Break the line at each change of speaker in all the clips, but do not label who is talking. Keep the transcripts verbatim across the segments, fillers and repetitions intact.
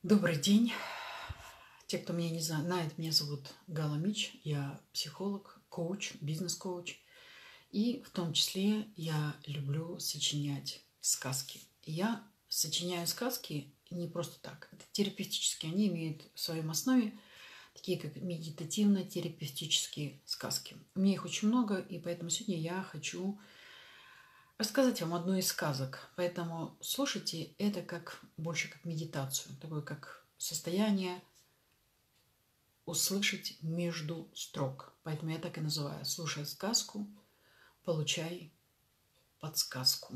Добрый день. Те, кто меня не знает, меня зовут Гала Мич. Я психолог, коуч, бизнес-коуч. И в том числе я люблю сочинять сказки. И я сочиняю сказки не просто так. Это терапевтические. Они имеют в своем основе такие как медитативно-терапевтические сказки. У меня их очень много, и поэтому сегодня я хочу рассказать вам одну из сказок. Поэтому слушайте это как больше как медитацию, такое как состояние услышать между строк. Поэтому я так и называю. Слушай сказку, получай подсказку.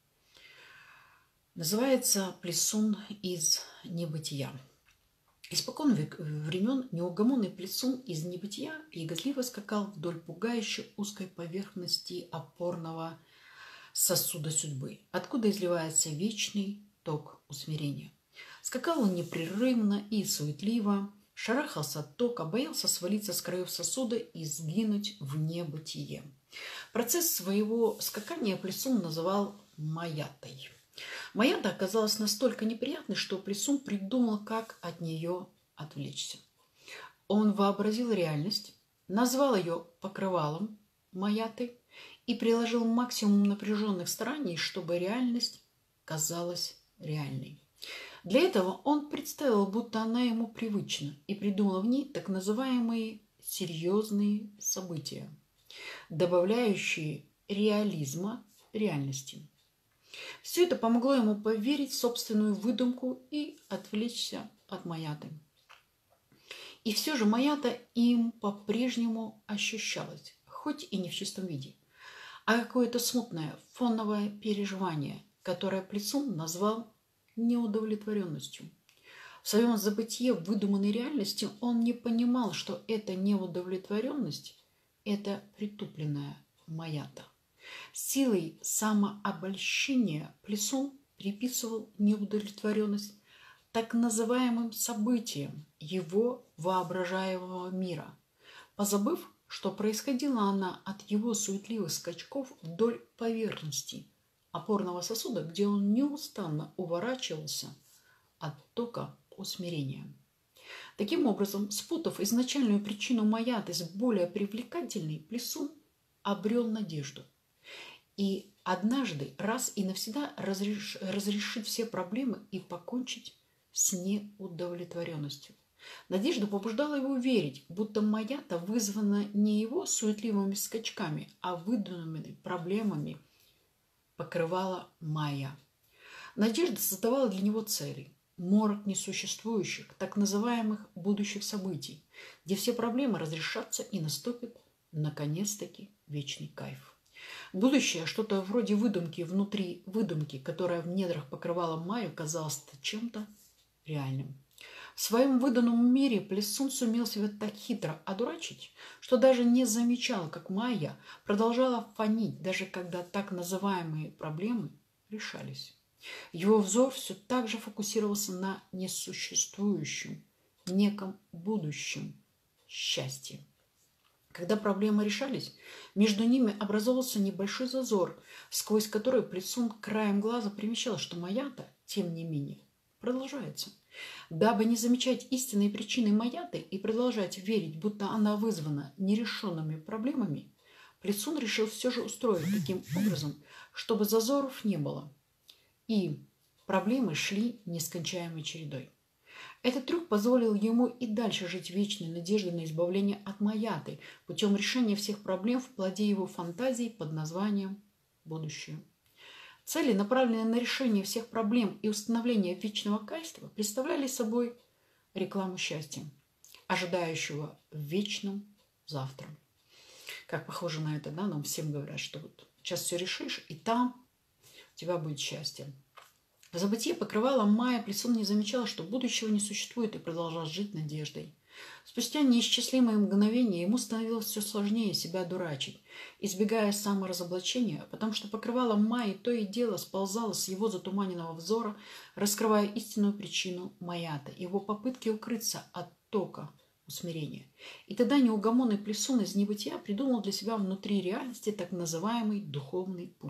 Называется «Плесун из небытия». Испокон времен неугомонный плесун из небытия ягозливо скакал вдоль пугающе узкой поверхности опорного сосуда судьбы, откуда изливается вечный ток усмирения. Скакал он непрерывно и суетливо, шарахался от тока, боялся свалиться с краев сосуда и сгинуть в небытие. Процесс своего скакания плесун называл маятой. Маята оказалась настолько неприятной, что плесун придумал, как от нее отвлечься. Он вообразил реальность, назвал ее покрывалом маяты и приложил максимум напряженных стараний, чтобы реальность казалась реальной. Для этого он представил, будто она ему привычна, и придумал в ней так называемые серьезные события, добавляющие реализма реальности. Все это помогло ему поверить в собственную выдумку и отвлечься от маяты. И все же маята им по-прежнему ощущалась, хоть и не в чистом виде, а какое-то смутное фоновое переживание, которое плесун назвал неудовлетворенностью. В своем забытье выдуманной реальности он не понимал, что эта неудовлетворенность – это притупленная маята. Силой самообольщения плесун приписывал неудовлетворенность так называемым событиям его воображаемого мира, позабыв, что происходила она от его суетливых скачков вдоль поверхности опорного сосуда, где он неустанно уворачивался от тока усмирения. Таким образом, спутав изначальную причину маяты с более привлекательной, плесун обрел надежду. И однажды раз и навсегда разреш... разрешить все проблемы и покончить с неудовлетворенностью. Надежда побуждала его верить, будто маята вызвана не его суетливыми скачками, а выдуманными проблемами покрывала майя. Надежда создавала для него цели, морок несуществующих, так называемых будущих событий, где все проблемы разрешатся и наступит, наконец-таки, вечный кайф. Будущее, что-то вроде выдумки внутри выдумки, которая в недрах покрывала майю, казалось чем-то реальным. В своем выданном мире плесун сумел себя так хитро одурачить, что даже не замечал, как майя продолжала фонить, даже когда так называемые проблемы решались. Его взор все так же фокусировался на несуществующем, неком будущем счастье. Когда проблемы решались, между ними образовался небольшой зазор, сквозь который плесун краем глаза примечал, что маята, тем не менее, продолжается. Дабы не замечать истинной причины маяты и продолжать верить, будто она вызвана нерешенными проблемами, плесун решил все же устроить таким образом, чтобы зазоров не было, и проблемы шли нескончаемой чередой. Этот трюк позволил ему и дальше жить вечной надеждой на избавление от маяты путем решения всех проблем в плоде его фантазии под названием «Будущее». Цели, направленные на решение всех проблем и установление вечного кайфа, представляли собой рекламу счастья, ожидающего в вечном завтра. Как похоже на это, да, нам всем говорят, что вот сейчас все решишь, и там у тебя будет счастье. В забытье покрывала майя, плесун не замечал, что будущего не существует, и продолжал жить надеждой. Спустя неисчислимые мгновения ему становилось все сложнее себя дурачить, избегая саморазоблачения, потому что покрывало майи то и дело сползало с его затуманенного взора, раскрывая истинную причину маяты, его попытки укрыться от тока усмирения. И тогда неугомонный плесун из небытия придумал для себя внутри реальности так называемый духовный путь.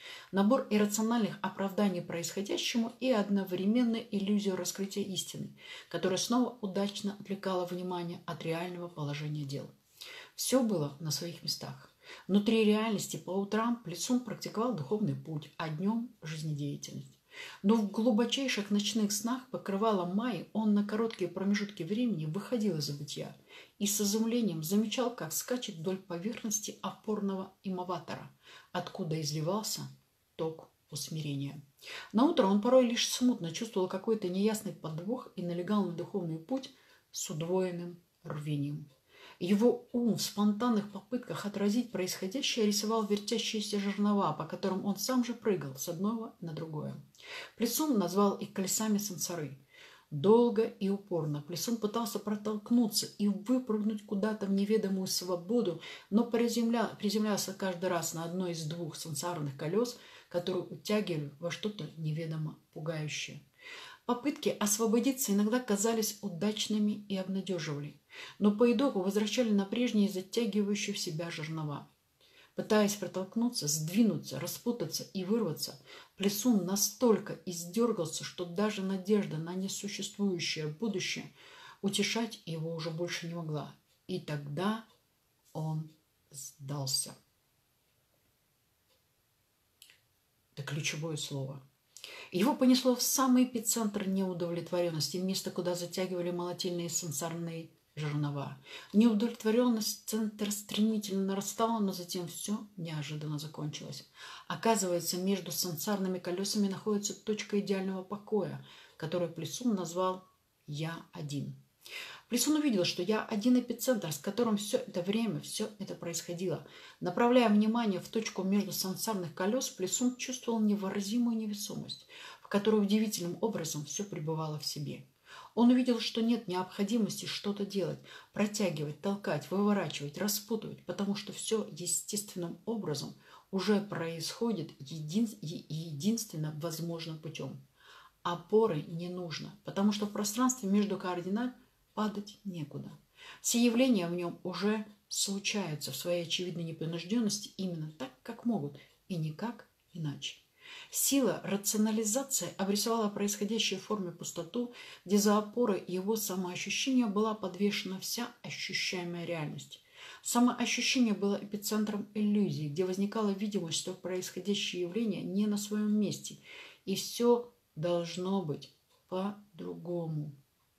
Набор иррациональных оправданий происходящему и одновременно иллюзию раскрытия истины, которая снова удачно отвлекала внимание от реального положения дел. Все было на своих местах. Внутри реальности по утрам Плесун практиковал духовный путь, а днем – жизнедеятельность. Но в глубочайших ночных снах покрывала Майи он на короткие промежутки времени выходил из забытья и с изумлением замечал, как скачет вдоль поверхности опорного имаватора, откуда изливался ток усмирения. Наутро он порой лишь смутно чувствовал какой-то неясный подвох и налегал на духовный путь с удвоенным рвением. Его ум в спонтанных попытках отразить происходящее рисовал вертящиеся жернова, по которым он сам же прыгал с одного на другое. Плесун назвал их колесами сансары. Долго и упорно Плесун пытался протолкнуться и выпрыгнуть куда-то в неведомую свободу, но приземля... приземлялся каждый раз на одно из двух сансарных колес, которые утягивали во что-то неведомо пугающее. Попытки освободиться иногда казались удачными и обнадеживали, но по итогу возвращали на прежние затягивающие в себя жернова. Пытаясь протолкнуться, сдвинуться, распутаться и вырваться, Плесун настолько издергался, что даже надежда на несуществующее будущее утешать его уже больше не могла. И тогда он сдался. Это ключевое слово. Его понесло в самый эпицентр неудовлетворенности, место, куда затягивали молотильные сансарные жернова. Неудовлетворенность центр стремительно нарастала, но затем все неожиданно закончилось. Оказывается, между сансарными колесами находится точка идеального покоя, которую Плесун назвал «Я один». Плесун увидел, что я один эпицентр, с которым все это время, все это происходило. Направляя внимание в точку между сансарных колес, Плесун чувствовал невыразимую невесомость, в которой удивительным образом все пребывало в себе. Он увидел, что нет необходимости что-то делать, протягивать, толкать, выворачивать, распутывать, потому что все естественным образом уже происходит един... единственно возможным путем. Опоры не нужно, потому что в пространстве между координат падать некуда. Все явления в нем уже случаются в своей очевидной непринужденности именно так, как могут, и никак иначе. Сила рационализации обрисовала происходящее в форме пустоту, где за опорой его самоощущения была подвешена вся ощущаемая реальность. Самоощущение было эпицентром иллюзии, где возникала видимость, что происходящее явление не на своем месте, и все должно быть по-другому.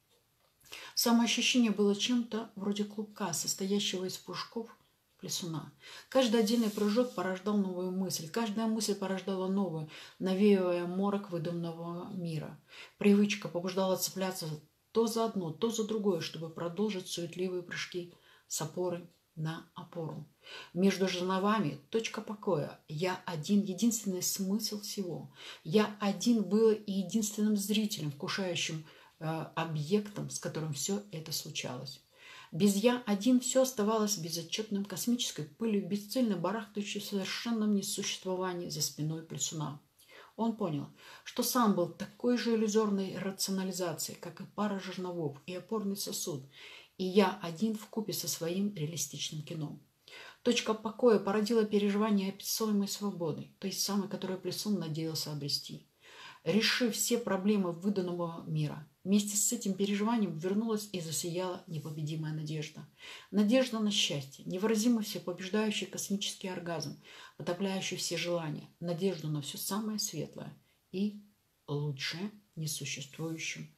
Самоощущение было чем-то вроде клубка, состоящего из прыжков Плесуна. Каждый отдельный прыжок порождал новую мысль, каждая мысль порождала новую, навеивая морок выдуманного мира. Привычка побуждала цепляться то за одно, то за другое, чтобы продолжить суетливые прыжки с опоры на опору. Между жерновами точка покоя. Я один, единственный смысл всего. Я один был и единственным зрителем, вкушающим объектом, с которым все это случалось. Без «я» один все оставалось безотчетным космической пылью, бесцельно барахтающей в совершенном несуществовании за спиной Плесуна. Он понял, что сам был такой же иллюзорной рационализацией, как и пара жерновов и опорный сосуд, и «я» один вкупе со своим реалистичным кино. Точка покоя породила переживание описуемой свободы, той самой, которую Плесун надеялся обрести. Решив все проблемы выданного мира, вместе с этим переживанием вернулась и засияла непобедимая надежда. Надежда на счастье, невыразимо всепобеждающий космический оргазм, потопляющий все желания, надежду на все самое светлое и лучшее несуществующем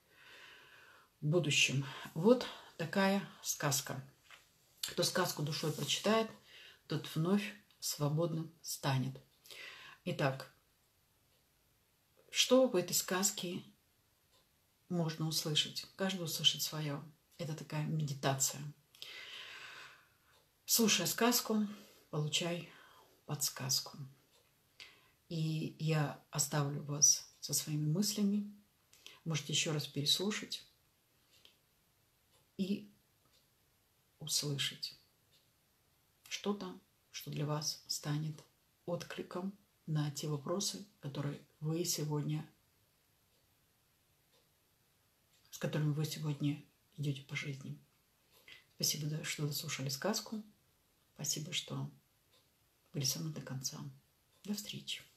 будущем. Вот такая сказка. Кто сказку душой прочитает, тот вновь свободным станет. Итак, что в этой сказке можно услышать? Каждый услышит свое. Это такая медитация. Слушая сказку, получай подсказку. И я оставлю вас со своими мыслями. Можете еще раз переслушать и услышать что-то, что для вас станет откликом на те вопросы, которые вы сегодня, с которыми вы сегодня идете по жизни. Спасибо, что дослушали сказку. Спасибо, что были со мной до конца. До встречи.